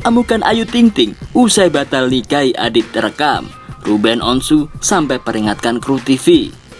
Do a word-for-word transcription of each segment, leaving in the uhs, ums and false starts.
amukan Ayu Ting Ting usai batal nikahi adik terekam. Ruben Onsu sampai peringatkan kru T V.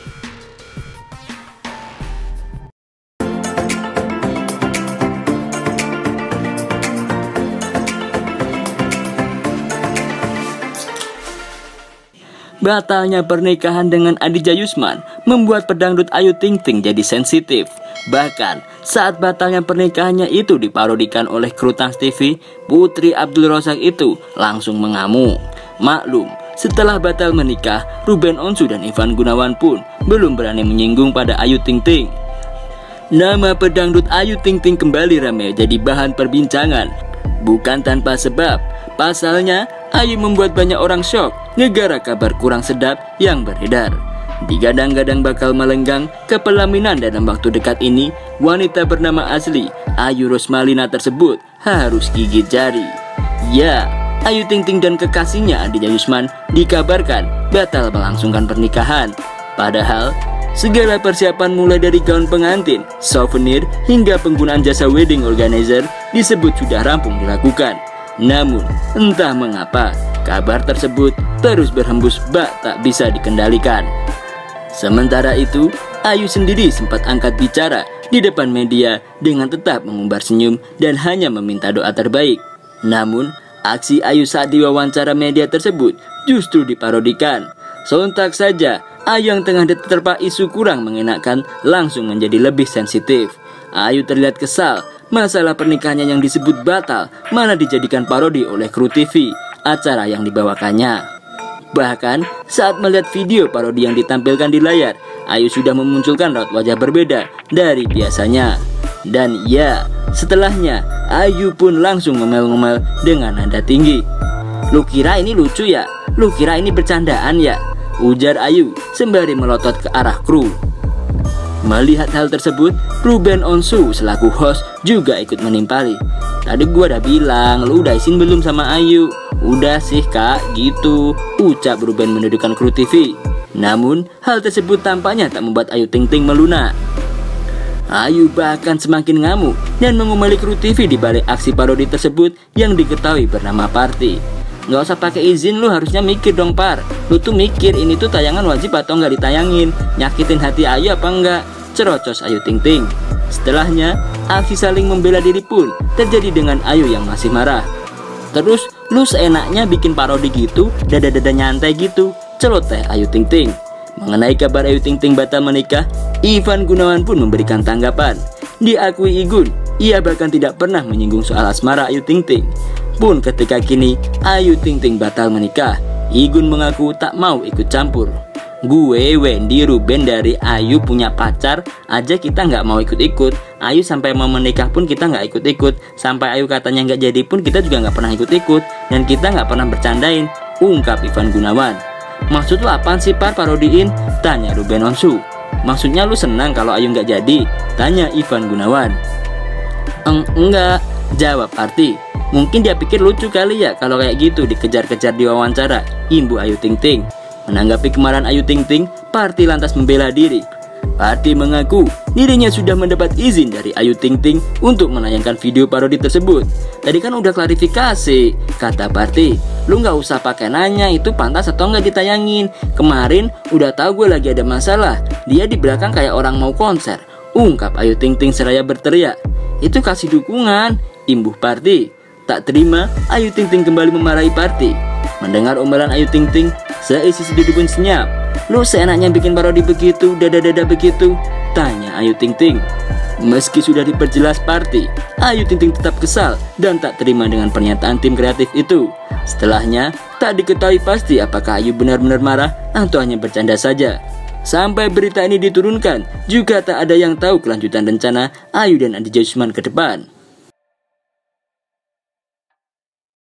Batalnya pernikahan dengan Aditya Yusman membuat pedangdut Ayu Ting Ting jadi sensitif. Bahkan saat batalnya pernikahannya itu diparodikan oleh kru Trans T V, Putri Abdul Razak itu langsung mengamuk. Maklum, setelah batal menikah, Ruben Onsu dan Ivan Gunawan pun belum berani menyinggung pada Ayu Ting Ting. Nama pedangdut Ayu Ting Ting kembali ramai jadi bahan perbincangan. Bukan tanpa sebab, pasalnya Ayu membuat banyak orang syok negara kabar kurang sedap yang beredar. Digadang-gadang bakal melenggang ke pelaminan dalam waktu dekat ini, wanita bernama asli Ayu Rosmalina tersebut harus gigit jari. Ya, Ayu Ting Ting dan kekasihnya Aditya Yusman dikabarkan batal melangsungkan pernikahan. Padahal segala persiapan mulai dari gaun pengantin, souvenir, hingga penggunaan jasa wedding organizer disebut sudah rampung dilakukan. Namun, entah mengapa, kabar tersebut terus berhembus bak tak bisa dikendalikan. Sementara itu, Ayu sendiri sempat angkat bicara di depan media dengan tetap mengumbar senyum dan hanya meminta doa terbaik. Namun, aksi Ayu saat diwawancara media tersebut justru diparodikan. Sontak saja, Ayu yang tengah diterpa isu kurang mengenakan langsung menjadi lebih sensitif. Ayu terlihat kesal. Masalah pernikahannya yang disebut batal malah dijadikan parodi oleh kru T V acara yang dibawakannya. Bahkan saat melihat video parodi yang ditampilkan di layar, Ayu sudah memunculkan raut wajah berbeda dari biasanya. Dan ya, setelahnya Ayu pun langsung ngomel-ngomel dengan nada tinggi. "Lu kira ini lucu ya? Lu kira ini bercandaan ya?" ujar Ayu sembari melotot ke arah kru. Melihat hal tersebut, Ruben Onsu selaku host juga ikut menimpali. "Tadi gua udah bilang, lu udah izin belum sama Ayu?" "Udah sih kak, gitu," ucap Ruben mendudukan kru T V. Namun, hal tersebut tampaknya tak membuat Ayu Ting Ting melunak. Ayu bahkan semakin ngamuk dan mengumeli kru T V di balik aksi parodi tersebut yang diketahui bernama Party. "Nggak usah pakai izin, lu harusnya mikir dong Par. Lu tuh mikir ini tuh tayangan wajib atau nggak ditayangin, nyakitin hati Ayu apa enggak?" cerocos Ayu Ting Ting. Setelahnya, aksi saling membela diri pun terjadi dengan Ayu yang masih marah. "Terus lu seenaknya bikin parodi gitu, dada-dada nyantai gitu," celoteh Ayu Ting Ting. Mengenai kabar Ayu Ting Ting batal menikah, Ivan Gunawan pun memberikan tanggapan. Diakui Igun, ia bahkan tidak pernah menyinggung soal asmara Ayu Ting Ting. Pun ketika kini Ayu Ting Ting batal menikah, Igun mengaku tak mau ikut campur. "Gue, Wendy, Ruben dari Ayu punya pacar aja kita nggak mau ikut-ikut. Ayu sampai mau menikah pun kita nggak ikut-ikut. Sampai Ayu katanya nggak jadi pun kita juga nggak pernah ikut-ikut. Dan kita nggak pernah bercandain," ungkap Ivan Gunawan. "Maksud lu apaan sih Par parodiin?" tanya Ruben Onsu. "Maksudnya lu senang kalau Ayu nggak jadi?" tanya Ivan Gunawan. Eng "Enggak," jawab Party. "Mungkin dia pikir lucu kali ya kalau kayak gitu dikejar-kejar di wawancara," imbu Ayu Ting Ting. Menanggapi kemarahan Ayu Ting Ting, Party lantas membela diri. Party mengaku dirinya sudah mendapat izin dari Ayu Ting Ting untuk menayangkan video parodi tersebut. "Tadi kan udah klarifikasi," kata Party. "Lu nggak usah pakai nanya itu pantas atau nggak ditayangin. Kemarin udah tahu gue lagi ada masalah. Dia di belakang kayak orang mau konser," ungkap Ayu Ting Ting seraya berteriak. "Itu kasih dukungan," imbuh Party. Tak terima, Ayu Ting Ting kembali memarahi Party. Mendengar omelan Ayu Ting Ting, seisi studio pun senyap. "Lu seenaknya bikin parodi begitu, dada-dada begitu?" tanya Ayu Ting Ting. Meski sudah diperjelas Party, Ayu Ting Ting tetap kesal dan tak terima dengan pernyataan tim kreatif itu. Setelahnya, tak diketahui pasti apakah Ayu benar-benar marah atau hanya bercanda saja. Sampai berita ini diturunkan, juga tak ada yang tahu kelanjutan rencana Ayu dan Aditya Yusman ke depan.